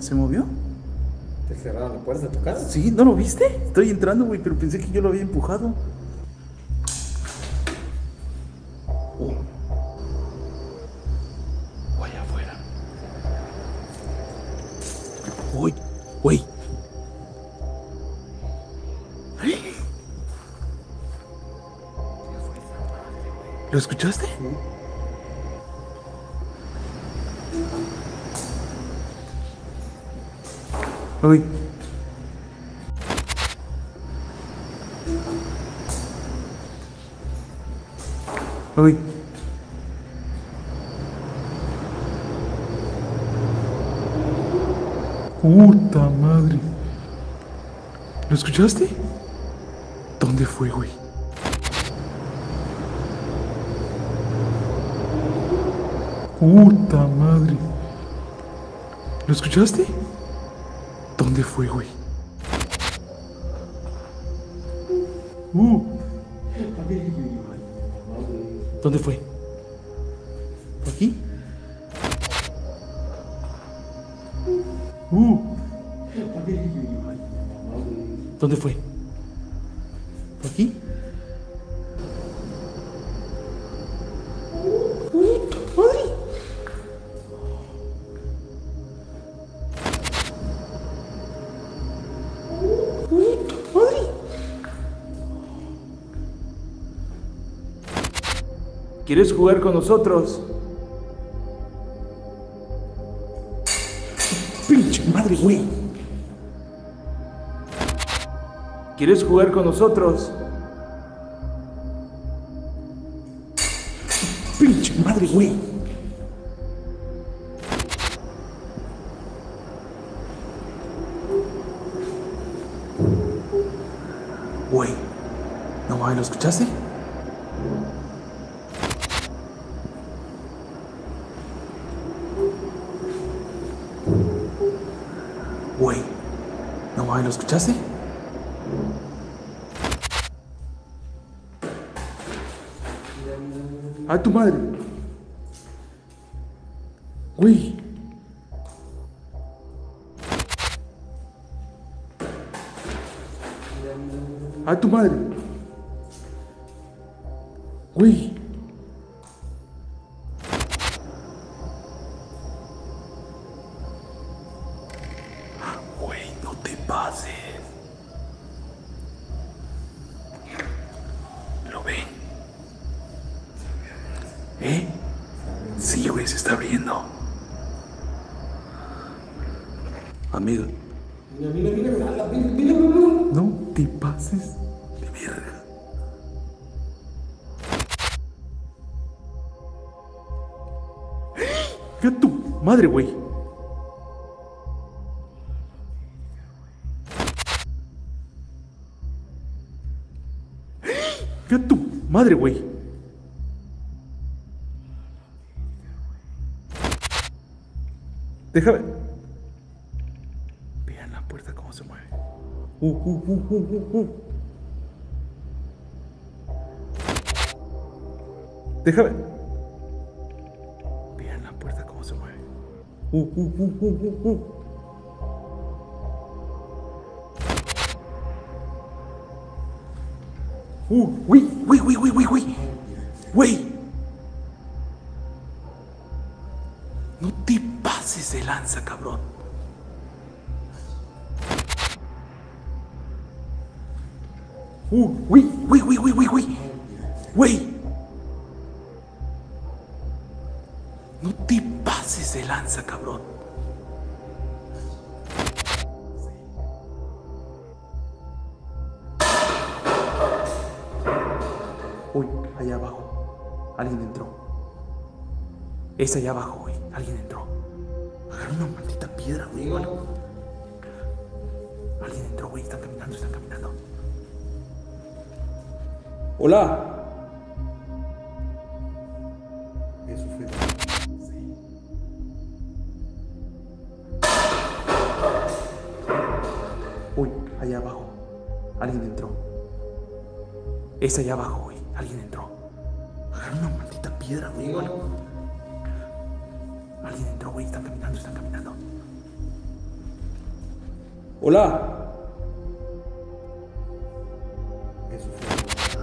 ¿Se movió? ¿Te cerraron la puerta de tu casa? Sí, ¿no lo viste? Estoy entrando, güey, pero pensé que yo lo había empujado. Allá afuera. Uy, güey. ¿Lo escuchaste? Uy. Uy. Puta madre. ¿Lo escuchaste? ¿Dónde fue, güey? Puta madre. ¿Lo escuchaste? ¿Dónde fue, güey? ¿Dónde fue? ¿Por aquí? ¿Dónde fue? ¿Por aquí? ¡Madre! ¡Madre! ¿Quieres jugar con nosotros? ¡Pinche madre, güey! ¿Quieres jugar con nosotros? ¡Pinche madre, güey! Güey, no mames, ¿lo escuchaste? Güey, no mames, ¿lo escuchaste? ¡A tu madre! Güey. ¡A tu madre! Güey. Güey, no te pases. ¿Lo ven? ¿Eh? Sí, güey, se está abriendo. Amigo. No te pases de verga. ¡Qué tu madre, güey! ¡Qué tu madre, güey! Déjame. Vean la puerta cómo se mueve. Déjame. Vean la puerta cómo se mueve. Güey. Güey. No te pases de lanza, cabrón. Güey. No te pases de lanza, cabrón. Uy, allá abajo. Alguien entró. Es allá abajo, güey. Alguien entró. Agarra una maldita piedra, güey. Alguien entró, güey. Están caminando. Hola. Eso fue. Sí. Uy, allá abajo. Alguien entró. Es allá abajo, güey. Alguien entró. Agarra una maldita piedra, güey. Alguien entró, güey. Están caminando. Hola. Eso fue.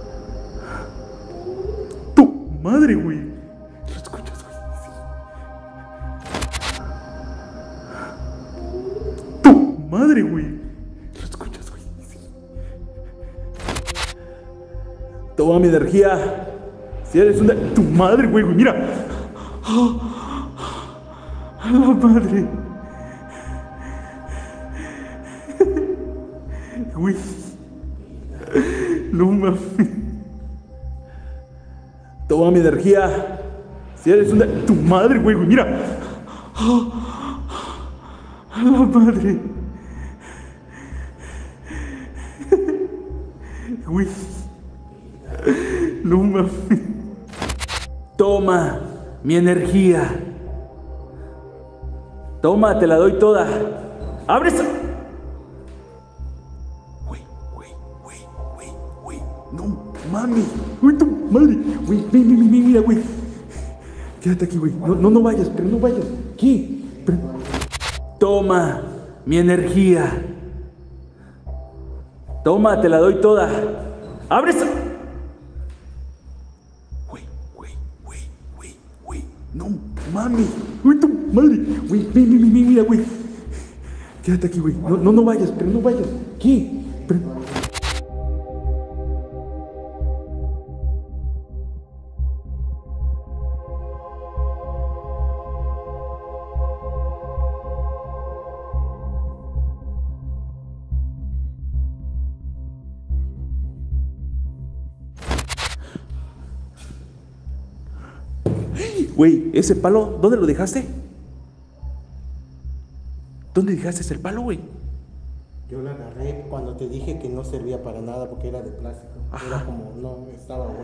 Tu madre, güey. ¿Lo escuchas, güey? Sí. Tu madre, güey. ¿Lo escuchas, güey? Sí. Toma mi energía. Si eres una... Tu madre, güey, mira. A la madre. Güey. No mames. Toma mi energía. Si eres una... Tu madre, güey, mira. A la madre. Güey. No mames. Toma mi energía. Toma, te la doy toda. ¡Abre esa! Güey. No, mami. Güey, tu madre. Güey, mira, güey. Quédate aquí, güey. No vayas, pero no vayas. ¿Qué? Toma mi energía. Toma, te la doy toda. ¡Abre esa! Güey. No, mami. Güey, tu madre. Güey, mira, güey. Quédate aquí, güey. No vayas, pero no vayas. ¿Qué? Güey, ese palo, ¿dónde lo dejaste? ¿Dónde dejaste ese palo, güey? Yo la agarré cuando te dije que no servía para nada porque era de plástico. Ajá. Era como, no, estaba hueco.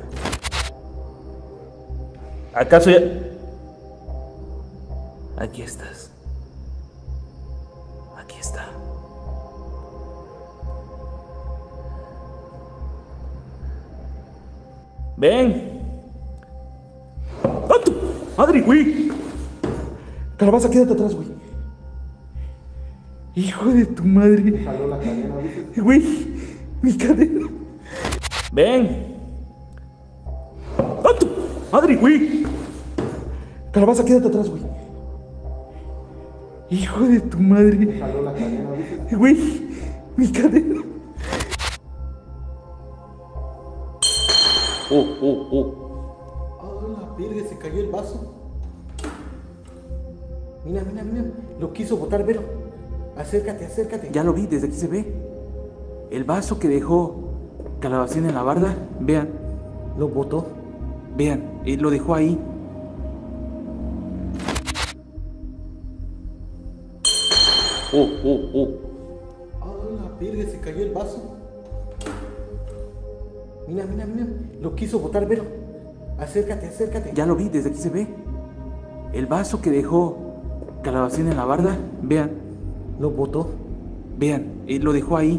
¿Acaso ya...? Aquí estás. Aquí está. Ven. ¡Ah, tu madre, güey! Calabaza, quédate atrás, güey. Hijo de tu madre. Jaló la cadena, ¿viste? Güey, mi cadena. Ven. ¡Ah, tu madre, güey! Calabaza, quédate atrás, güey. Hijo de tu madre. Jaló la cadena, ¿viste? Güey, mi cadena. Oh, la virgen, se cayó el vaso. Mira. Lo quiso botar, velo. Acércate. Ya lo vi, desde aquí se ve. El vaso que dejó Calabacín en la barda, vean, Lo botó. vean, lo dejó ahí. Oh, la virgen, se cayó el vaso. Mira. Lo quiso botar, velo. Acércate. Ya lo vi, desde aquí se ve. El vaso que dejó Calabacín en la barda, vean, Lo botó. vean, lo dejó ahí.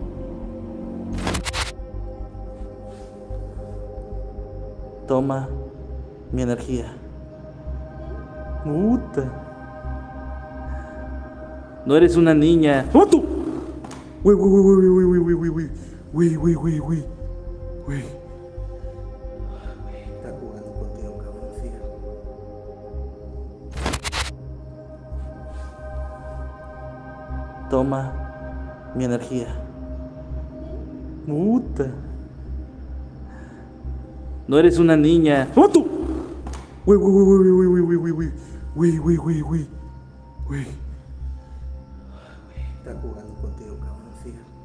Toma mi energía. Puta. No eres una niña. ¡Oh, tú! Güey. Está jugando contigo, cabrón. Siga. Toma mi energía. Puta. No eres una niña. ¡Oh, tú! Güey. Está jugando contigo, cabrón. Siga.